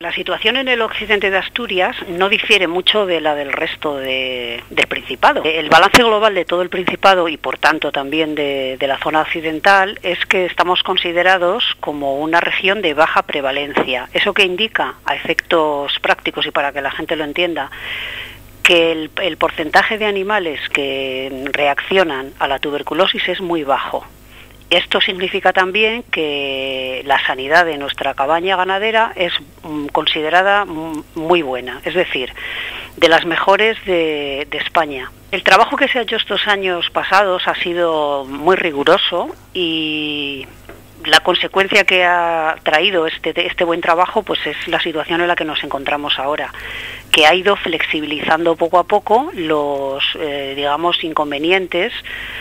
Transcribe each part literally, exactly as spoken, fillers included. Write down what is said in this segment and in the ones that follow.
La situación en el occidente de Asturias no difiere mucho de la del resto de, del Principado. El balance global de todo el Principado y por tanto también de, de la zona occidental es que estamos considerados como una región de baja prevalencia. ¿Eso qué indica? A efectos prácticos y para que la gente lo entienda, que el, el porcentaje de animales que reaccionan a la tuberculosis es muy bajo. Esto significa también que la sanidad de nuestra cabaña ganadera es mm, considerada mm, muy buena, es decir, de las mejores de, de España. El trabajo que se ha hecho estos años pasados ha sido muy riguroso y la consecuencia que ha traído este, este buen trabajo pues es la situación en la que nos encontramos ahora, que ha ido flexibilizando poco a poco los, eh, digamos, inconvenientes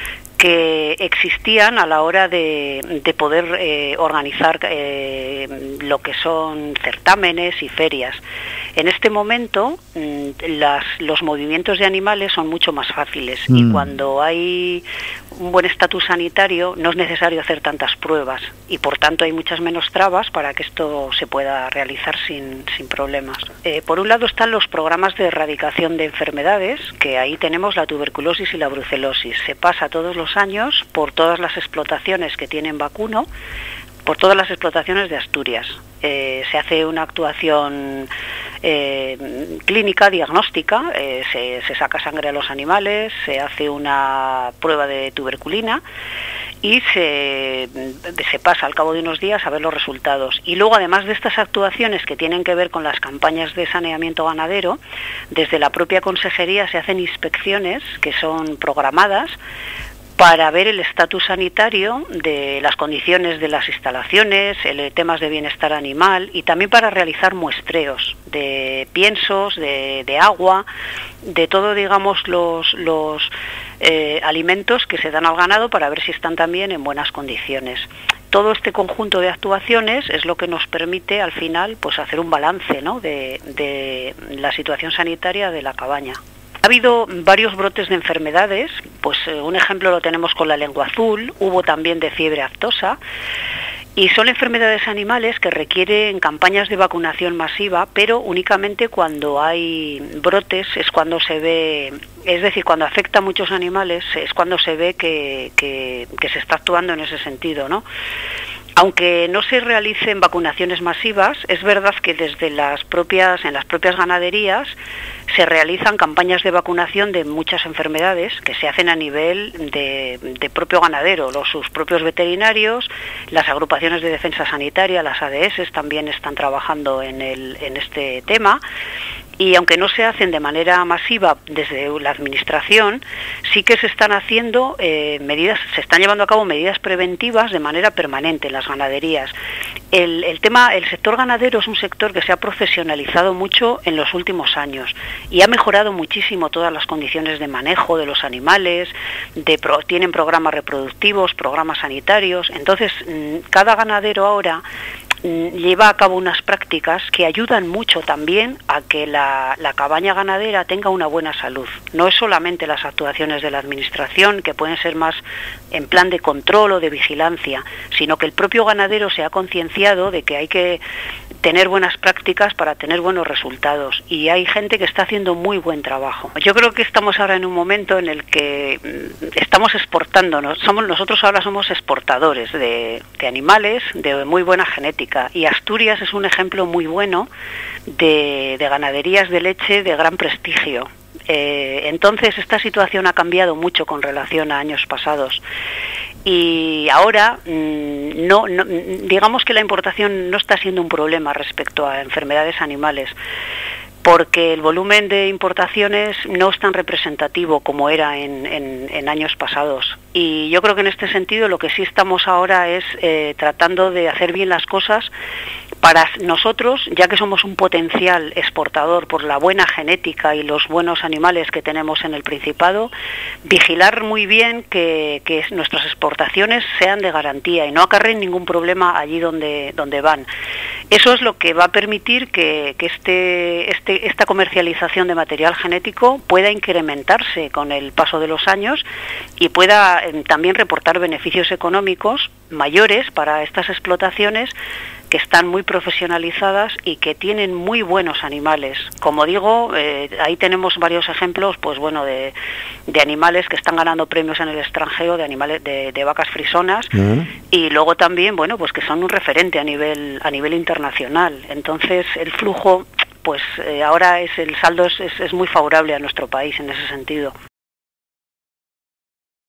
que existían a la hora de, de poder eh, organizar eh, lo que son certámenes y ferias. En este momento mmm, las, los movimientos de animales son mucho más fáciles mm. y cuando hay un buen estatus sanitario no es necesario hacer tantas pruebas y por tanto hay muchas menos trabas para que esto se pueda realizar sin, sin problemas. Eh, por un lado están los programas de erradicación de enfermedades, que ahí tenemos la tuberculosis y la brucelosis. Se pasa todos los años por todas las explotaciones que tienen vacuno, por todas las explotaciones de Asturias. Eh, se hace una actuación eh, clínica, diagnóstica, eh, se, se saca sangre a los animales, se hace una prueba de tuberculina y se, se pasa al cabo de unos días a ver los resultados. Y luego, además de estas actuaciones que tienen que ver con las campañas de saneamiento ganadero, desde la propia consejería se hacen inspecciones que son programadas para ver el estatus sanitario de las condiciones de las instalaciones, el, temas de bienestar animal y también para realizar muestreos de piensos, de, de agua, de todo, digamos, los, los eh, alimentos que se dan al ganado para ver si están también en buenas condiciones. Todo este conjunto de actuaciones es lo que nos permite al final pues hacer un balance, ¿no?, de, de la situación sanitaria de la cabaña. Ha habido varios brotes de enfermedades, pues eh, un ejemplo lo tenemos con la lengua azul, hubo también de fiebre aftosa, y son enfermedades animales que requieren campañas de vacunación masiva, pero únicamente cuando hay brotes es cuando se ve, es decir, cuando afecta a muchos animales es cuando se ve que, que, que se está actuando en ese sentido, ¿no? Aunque no se realicen vacunaciones masivas, es verdad que desde las propias, en las propias ganaderías se realizan campañas de vacunación de muchas enfermedades que se hacen a nivel de, de propio ganadero. Los, sus propios veterinarios, las agrupaciones de defensa sanitaria, las A D S también están trabajando en, el, en este tema. Y aunque no se hacen de manera masiva desde la administración, sí que se están haciendo eh, medidas, se están llevando a cabo medidas preventivas de manera permanente en las ganaderías. El, el tema, el sector ganadero es un sector que se ha profesionalizado mucho en los últimos años y ha mejorado muchísimo todas las condiciones de manejo de los animales, de pro, tienen programas reproductivos, programas sanitarios. Entonces, cada ganadero ahora lleva a cabo unas prácticas que ayudan mucho también a que la, la cabaña ganadera tenga una buena salud. No es solamente las actuaciones de la administración, que pueden ser más en plan de control o de vigilancia, sino que el propio ganadero se ha concienciado de que hay que tener buenas prácticas para tener buenos resultados y hay gente que está haciendo muy buen trabajo. Yo creo que estamos ahora en un momento en el que estamos exportándonos, somos, nosotros ahora somos exportadores de, de animales de muy buena genética y Asturias es un ejemplo muy bueno de, de ganaderías de leche de gran prestigio. Eh, entonces esta situación ha cambiado mucho con relación a años pasados. Y ahora, no, no, digamos que la importación no está siendo un problema respecto a enfermedades animales, porque el volumen de importaciones no es tan representativo como era en, en, en años pasados. Y yo creo que en este sentido lo que sí estamos ahora es eh, tratando de hacer bien las cosas para nosotros, ya que somos un potencial exportador por la buena genética y los buenos animales que tenemos en el Principado, vigilar muy bien que, que nuestras exportaciones sean de garantía y no acarreen ningún problema allí donde, donde van. Eso es lo que va a permitir que, que este, este, esta comercialización de material genético pueda incrementarse con el paso de los años y pueda eh, también reportar beneficios económicos mayores para estas explotaciones, que están muy profesionalizadas y que tienen muy buenos animales. Como digo, eh, ahí tenemos varios ejemplos, pues bueno, de, de animales que están ganando premios en el extranjero, de animales de, de vacas frisonas, uh-huh. y luego también, bueno, pues que son un referente a nivel a nivel internacional. Entonces, el flujo, pues eh, ahora es el saldo es, es, es muy favorable a nuestro país en ese sentido.